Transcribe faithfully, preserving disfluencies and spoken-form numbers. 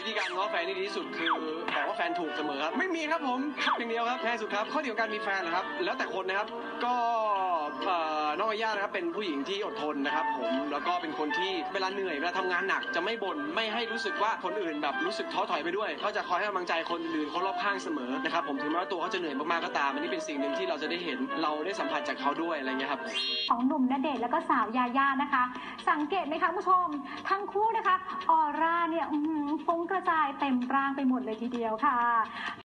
ธีการง้อแฟนที่ดีที่สุดคือบอกว่าแฟนถูกเสมอครับไม่มีครับผมครับอย่างเดียวครับแพ้สุดครับข้อดีของการมีแฟนนะครับแล้วแต่คนนะครับก็น้องย่านะครับเป็นผู้หญิงที่อดทนนะครับผมแล้วก็เป็นคนที่เวลาเหนื่อยเวลาทำงานหนักจะไม่บ่นไม่ให้รู้สึกว่าคนอื่นแบบรู้สึกท้อถอยไปด้วยเขาจะคอยให้กำลังใจคนอื่นคนรอบข้างเสมอนะครับผมถึงแม้ว่าตัวเขาจะเหนื่อยมากๆก็ตามอันนี้เป็นสิ่งหนึ่งที่เราจะได้เห็นเราได้สัมผัสจากเขาด้วยอะไรเงี้ยครับของหนุ่มณเดชน์แล้วก็สาวยาย่านะคะสังเกตไหมคะผู้ชมทั้งคู่นะคะออร่าเนี่ยฟุ้งกระจายเต็มร่างไปหมดเลยทีเดียวค่ะ